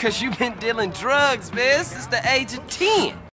'cause you've been dealing drugs, man, since the age of 10.